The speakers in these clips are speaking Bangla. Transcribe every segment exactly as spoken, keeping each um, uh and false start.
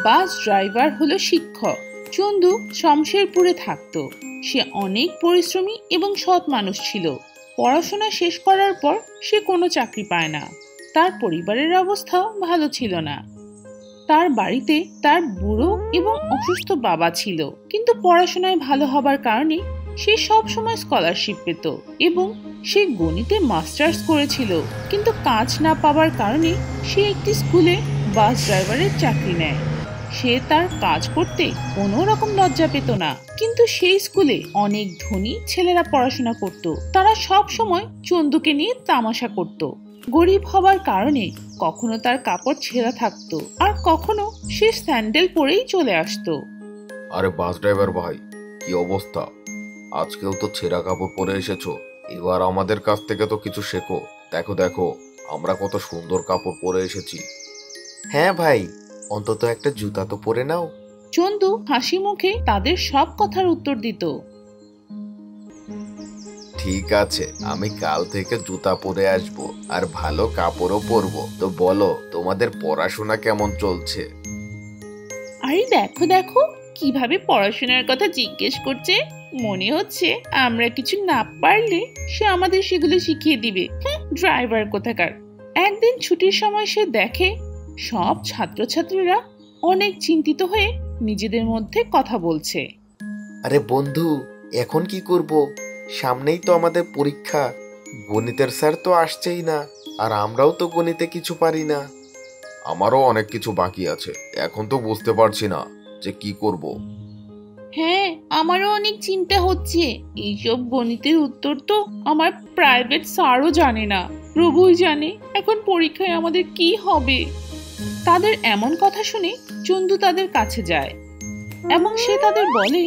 বাস ড্রাইভার হলো শিক্ষক। চন্দু শমশেরপুরে থাকতো। সে অনেক পরিশ্রমী এবং সৎ মানুষ ছিল। পড়াশোনা শেষ করার পর সে কোনো চাকরি পায় না। তার পরিবারের অবস্থাও ভালো ছিল না। তার বাড়িতে তার বুড়ো এবং অসুস্থ বাবা ছিল, কিন্তু পড়াশোনায় ভালো হবার কারণে সে সব সময় স্কলারশিপ পেত এবং সে গণিতে মাস্টার্স করেছিল। কিন্তু কাজ না পাওয়ার কারণে সে একটি স্কুলে বাস ড্রাইভারের চাকরি নেয়। সে তার কাজ করতে কোনো রকম লজ্জা পেত না। কিন্তু সেই স্কুলে অনেক ধনী ছেলেরা পড়াশোনা করত। তারা সব সময় চন্দুকে নিয়ে তামাশা করত। গরিব হবার কারণে কখনো তার কাপড় ছেঁড়া থাকতো, আর কখনো সে স্যান্ডেল পরেই চলে আসতো। আরে বাস ড্রাইভার ভাই, কি অবস্থা? আজকেও তো ছেঁড়া কাপড় পরে এসেছো। এবার আমাদের কাছ থেকে তো কিছু শেখো। দেখো দেখো, আমরা কত সুন্দর কাপড় পরে এসেছি। হ্যাঁ ভাই, অন্তত একটা জুতা তো পরে নাও। চন্দু হাসি মুখে তাদের সব কথার উত্তর দিত। ঠিক আছে, আমি কাল থেকে জুতা পরে আসব আর ভালো কাপড়ও পরবো। তো বলো, তোমাদের পড়াশোনা কেমন চলছে? আরে দেখো দেখো, কিভাবে পড়াশোনার কথা জিজ্ঞেস করছে। মনে হচ্ছে আমরা কিছু না পারলে সে আমাদের সেগুলো শিখিয়ে দিবে। হ্যাঁ, ড্রাইভার কোথাকার। একদিন ছুটির সময় সে দেখে সব ছাত্রছাত্রীরা অনেক চিন্তিত হয়ে নিজেদের মধ্যে কথা বলছে। আরে বন্ধু, এখন কি করব? সামনেই তো আমাদের পরীক্ষা। গণিতের স্যার তো আসছেই না, আর আমরাও তো গণিতে কিছু পারি না। আমারও অনেক কিছু বাকি আছে, এখন তো বুঝতে পারছি না যে কি করব। হ্যাঁ, আমারও অনেক চিন্তা হচ্ছে। এইসব গণিতের উত্তর তো আমার প্রাইভেট স্যারও জানে না, প্রভুই জানে এখন পরীক্ষায় আমাদের কি হবে। তাদের এমন কথা শুনে চন্দু তাদের কাছে যায় এবং সে তাদের বলে,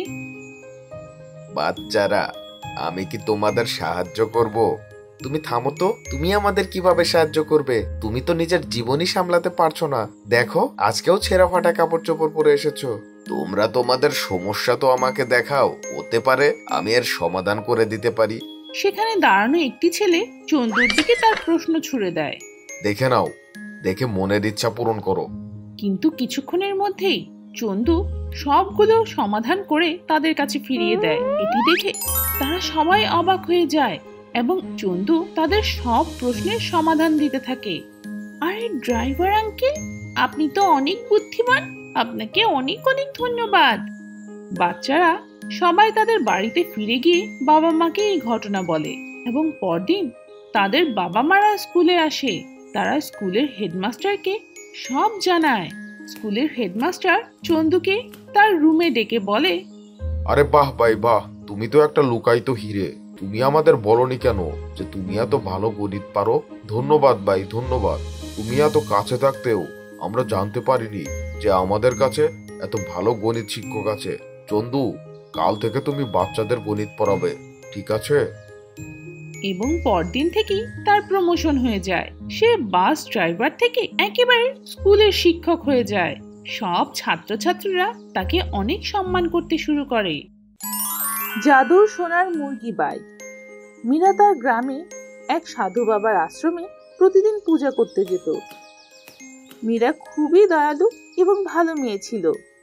বাচ্চারা, আমি কি তোমাদের সাহায্য করব? তুমি থামো তো, তুমি আমাদের কিভাবে সাহায্য করবে? তুমি তো নিজের জীবনই সামলাতে পারছো না। দেখো, আজকেও ছেঁড়া ফাটা কাপড় চোপড় পরে এসেছো। তোমরা তোমাদের সমস্যা তো আমাকে দেখাও, হতে পারে আমি এর সমাধান করে দিতে পারি। সেখানে দাঁড়ানো একটি ছেলে চন্দুর দিকে তার প্রশ্ন ছুড়ে দেয়। দেখে নাও, দেখে মনের ইচ্ছা পূরণ করো। কিন্তু কিছুক্ষণের মধ্যেই চন্দু সবগুলো সমাধান করে তাদের কাছে ফিরিয়ে দেয়। এটি দেখে তারা সবাই অবাক হয়ে যায় এবং চন্দু তাদের সব প্রশ্নের সমাধান দিতে থাকে। আরে ড্রাইভার আঙ্কেল, আপনি তো অনেক বুদ্ধিমান, আপনাকে অনেক অনেক ধন্যবাদ। বাচ্চারা সবাই তাদের বাড়িতে ফিরে গিয়ে বাবা মাকে এই ঘটনা বলে এবং পরদিন তাদের বাবা মারা স্কুলে আসে। তারা স্কুলের হেডমাস্টারকে সব জানায়। স্কুলের হেডমাস্টার চন্দুকে তার রুমে ডেকে বলে, আরে বাহ ভাই বাহ, তুমি তো একটা লুকায়িত হিরে। তুমি আমাদের বলনি কেন যে তুমি এত ভালো গণিত পারো? ধন্যবাদ ভাই, ধন্যবাদ। তুমি এত কাছে থাকতেও আমরা জানতে পারিনি যে আমাদের কাছে এত ভালো গণিত শিক্ষক আছে। চন্দু, কাল থেকে তুমি বাচ্চাদের গণিত পড়াবে, ঠিক আছে? এবং পরদিন থেকেই তার প্রমোশন হয়ে যায়। সে বাস ড্রাইভার থেকে একেবারে স্কুলের শিক্ষক হয়ে যায়। সব ছাত্রছাত্রীরা তাকে অনেক সম্মান করতে শুরু করে। জাদুর সোনার মুরগি বাই। মীরা তার গ্রামে এক সাধু বাবার আশ্রমে প্রতিদিন পূজা করতে যেত। মীরা খুবই দয়ালু এবং ভালো মেয়ে ছিল।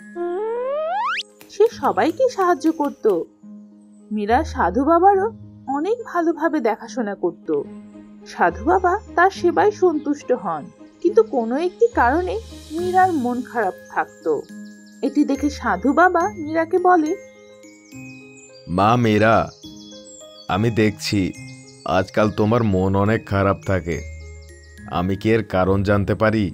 সে সবাইকে সাহায্য করত। মীরা সাধু বাবারও অনেক ভালোভাবে দেখাশোনা করত। সাধু বাবা তার সেবায় সন্তুষ্ট হন, কিন্তু কোনো একটি কারণে মীরার মন খারাপ থাকতো। এটি দেখে সাধু বাবা মীরাকে বলে, মা মীরা, আমি দেখছি আজকাল তোমার মন অনেক খারাপ থাকে। আমি কি এর কারণ জানতে পারি?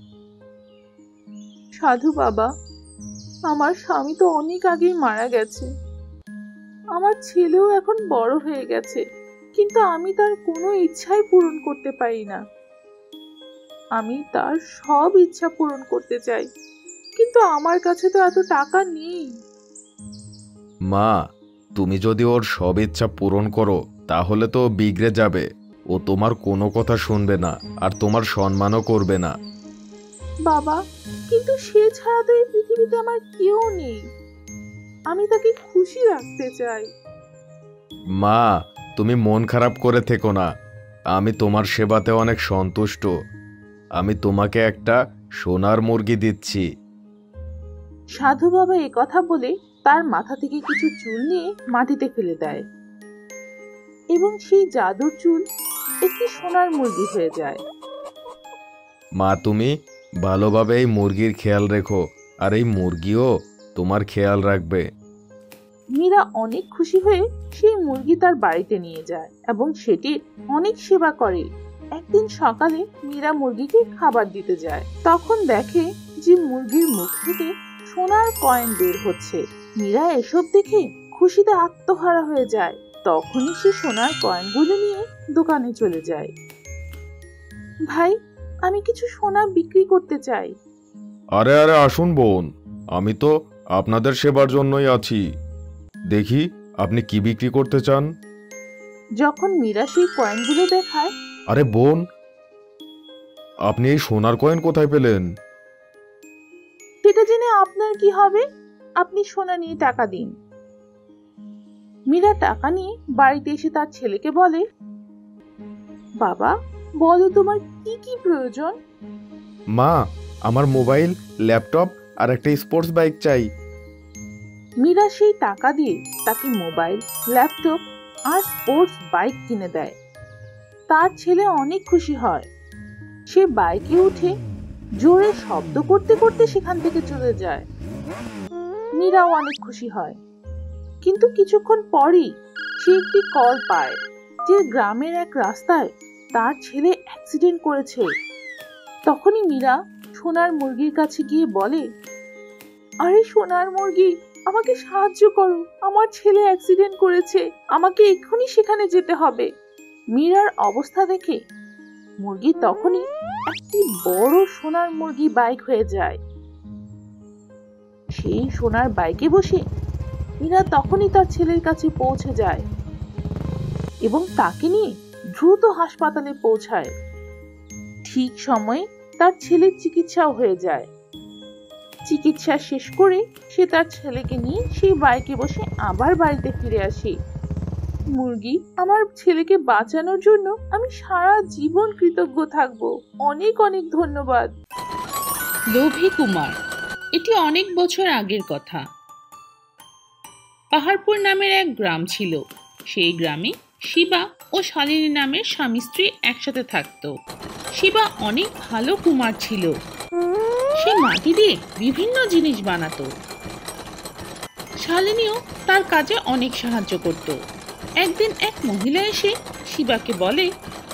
সাধু বাবা, আমার স্বামী তো অনেক আগেই মারা গেছে। আমার ছেলেও এখন বড় হয়ে গেছে, কিন্তু আমি তার কোনো ইচ্ছাই পূরণ করতে পারি না। আমি তার সব ইচ্ছা পূরণ করতে চাই, কিন্তু আমার কাছে তো এত টাকা নেই। মা, তুমি যদি ওর সব ইচ্ছা পূরণ করো তাহলে তো বিগড়ে যাবে। ও তোমার কোনো কথা শুনবে না আর তোমার সম্মানও করবে না। বাবা, কিন্তু সে ছাড়া তো এই পৃথিবীতে আমার কেউ নেই। আমি তাকে খুশি রাখতে চাই। মা, তুমি মন খারাপ করে থেকো না। আমি তোমার সেবাতে অনেক সন্তুষ্ট। আমি তোমাকে একটা সোনার মুরগি দিচ্ছি। সাধু বাবা এ কথা বলে তার মাথা থেকে কিছু চুল নিয়ে মাটিতে ফেলে দেয় এবং সেই জাদুর চুল একটি সোনার মুরগি হয়ে যায়। মা, তুমি ভালোভাবে এই মুরগির খেয়াল রেখো, আর এই মুরগিও তোমার খেয়াল রাখবে। মীরা অনেক খুশি হয়ে সেই মুরগি তার বাড়িতে নিয়ে যায় এবং সেটির অনেক সেবা করে। একদিন সকালে মীরা মুরগিকে খাবার দিতে যায়, তখন দেখে যে মুরগির মুখ থেকে সোনার কয়েন বের হচ্ছে। মীরা এসব দেখে খুশিতে আত্মহারা হয়ে যায়। তখনই সে সোনার কয়েনগুলো নিয়ে দোকানে চলে যায়। ভাই, আমি কিছু সোনা বিক্রি করতে চাই। আরে আরে আসুন বোন, আমি তো আপনাদের সেবার জন্যই আছি। দেখি আপনি কি বিক্রি করতে চান। যখন মীরা সেই কয়েনগুলো দেখায়, আরে বোন, আপনি এই সোনার কয়েন কোথায় পেলেন? সেটা জেনে আপনার কি হবে? আপনি সোনা নিয়ে টাকা দিন। মীরা টাকা নিয়ে বাড়িতে এসে তার ছেলেকে বলে, বাবা, বলো তোমার কি কি প্রয়োজন? মা, আমার মোবাইল, ল্যাপটপ আর একটা স্পোর্টস বাইক চাই। মীরা সেই টাকা দিয়ে তাকে মোবাইল, ল্যাপটপ আর স্পোর্টস বাইক কিনে দেয়। তার ছেলে অনেক খুশি হয়। সে বাইকে উঠে জোরে শব্দ করতে করতে সেখান থেকে চলে যায়। মীরাও অনেক খুশি হয়। কিন্তু কিছুক্ষণ পরই সে একটি কল পায় যে গ্রামের এক রাস্তায় তার ছেলে অ্যাক্সিডেন্ট করেছে। তখনই মীরা সোনার মুরগির কাছে গিয়ে বলে, আরে সোনার মুরগি, আমাকে সাহায্য করো, আমার ছেলে অ্যাক্সিডেন্ট করেছে, আমাকে এক্ষুনি সেখানে যেতে হবে। মীরার অবস্থা দেখে মুরগি তখনই একটি বড় সোনার মুরগি বাইক হয়ে যায়। সেই সোনার বাইকে বসে মীরা তখনই তার ছেলের কাছে পৌঁছে যায় এবং তাকে নিয়ে দ্রুত হাসপাতালে পৌঁছায়। ঠিক সময়ে তার ছেলের চিকিৎসাও হয়ে যায়। চিকিৎসা শেষ করে সে তার ছেলেকে নিয়ে সেই বাইকে বসে আবার বাড়িতে ফিরে আসে। মুরগি, আমার ছেলেকে বাঁচানোর জন্য আমি সারা জীবন কৃতজ্ঞ থাকবো। অনেক অনেক ধন্যবাদ। লোভী কুমার। এটি অনেক বছর আগের কথা। পাহাড়পুর নামের এক গ্রাম ছিল। সেই গ্রামে শিবা ও শালিনী নামের স্বামী স্ত্রী একসাথে থাকত। শিবা অনেক ভালো কুমার ছিল। সে মাটি দিয়ে বিভিন্ন জিনিস বানাতো। শালিনীও তার কাজে অনেক সাহায্য করত। একদিন এক মহিলা এসে শিবাকে বলে,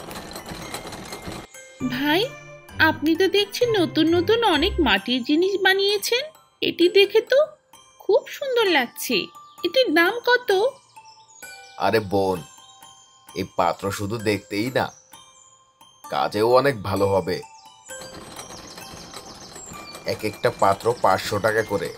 ভাই, আপনি তো দেখছি নতুন নতুন অনেক মাটির জিনিস বানিয়েছেন। এটি দেখে তো খুব সুন্দর লাগছে। এটির দাম কত? আরে বোন, এই পাত্র শুধু দেখতেই না, কাজেও অনেক ভালো হবে। এক একটা পাত্র পাঁচশো টাকা করে।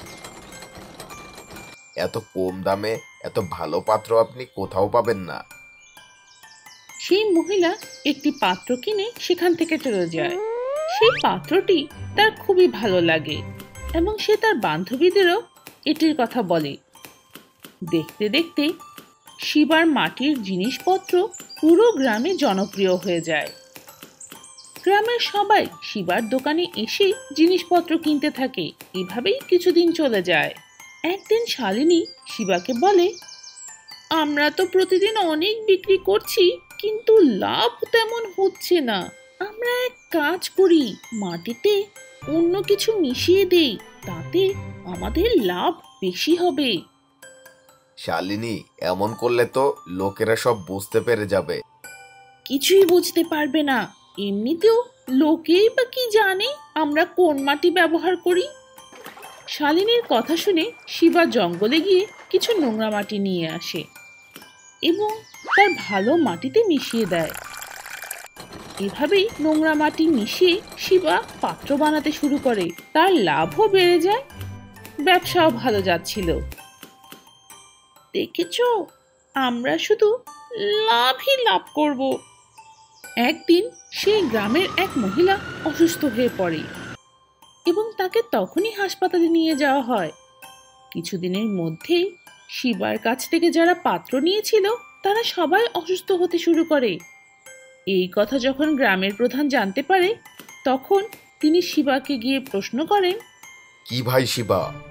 এত কম দামে এত ভালো পাত্র আপনি কোথাও পাবেন না। সেই মহিলা একটি পাত্র কিনে সেখান থেকে চলে যায়। সেই পাত্রটি তার খুবই ভালো লাগে এবং সে তার বান্ধবীদেরও এটির কথা বলে। দেখতে দেখতে শিবার মাটির জিনিসপত্র পুরো গ্রামে জনপ্রিয় হয়ে যায়। গ্রামের সবাই শিবার দোকানে এসে জিনিসপত্র কিনতে থাকে। এভাবেই কিছুদিন চলে যায়। একদিন শালিনী শিবাকে বলে, আমরা তো প্রতিদিন অনেক বিক্রি করছি, কিন্তু লাভ তেমন হচ্ছে না। আমরা এক কাজ করি, মাটিতে অন্য কিছু মিশিয়ে দেই, তাতে আমাদের লাভ বেশি হবে। শালিনী, এমন করলে তো লোকেরা সব বুঝতে পেরে যাবে। কিছুই বুঝতে পারবে না। এমনিতেও লোকেই বা কি জানে আমরা কোন মাটি ব্যবহার করি। শালিনীর কথা শুনে শিবা জঙ্গলে গিয়ে কিছু নোংরা মাটি নিয়ে আসে এবং তার ভালো মাটিতে মিশিয়ে দেয়। এভাবেই নোংরা মাটি মিশিয়ে শিবা পাত্র বানাতে শুরু করে। তার লাভও বেড়ে যায়, ব্যবসাও ভালো যাচ্ছিল। দেখেছো, আমরা শুধু লাভই লাভ করব। একদিন সেই গ্রামের এক মহিলা অসুস্থ হয়ে পড়ে এবং তাকে তখনই হাসপাতালে নিয়ে যাওয়া হয়। কিছুদিনের মধ্যেই শিবার কাছ থেকে যারা পাত্র নিয়েছিল তারা সবাই অসুস্থ হতে শুরু করে। এই কথা যখন গ্রামের প্রধান জানতে পারে, তখন তিনি শিবাকে গিয়ে প্রশ্ন করেন, কি ভাই শিবা,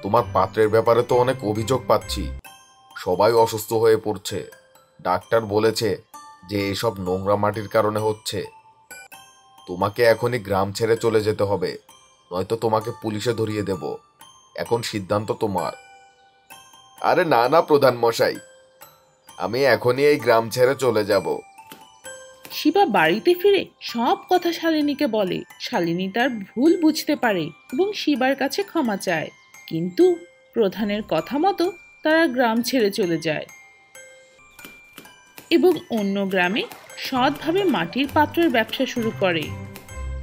তোমার পাত্রের ব্যাপারে তো অনেক অভিযোগ পাচ্ছি। সবাই অসুস্থ হয়ে পড়ছে। ডাক্তার বলেছে যে এসব নোংরা মাটির কারণে হচ্ছে। তোমাকে এখনই গ্রাম ছেড়ে চলে যেতে হবে, নয়তো তোমাকে পুলিশে ধরিয়ে দেব। এখন সিদ্ধান্ত তোমার। আরে না না প্রধান মশাই, আমি এখনই এই গ্রাম ছেড়ে চলে যাব। শিবা বাড়িতে ফিরে সব কথা শালিনীকে বলে। শালিনী তার ভুল বুঝতে পারে এবং শিবার কাছে ক্ষমা চায়, কিন্তু প্রধানের কথা মতো তারা গ্রাম ছেড়ে চলে যায় এবং অন্য গ্রামে সৎভাবে মাটির পাত্রের ব্যবসা শুরু করে।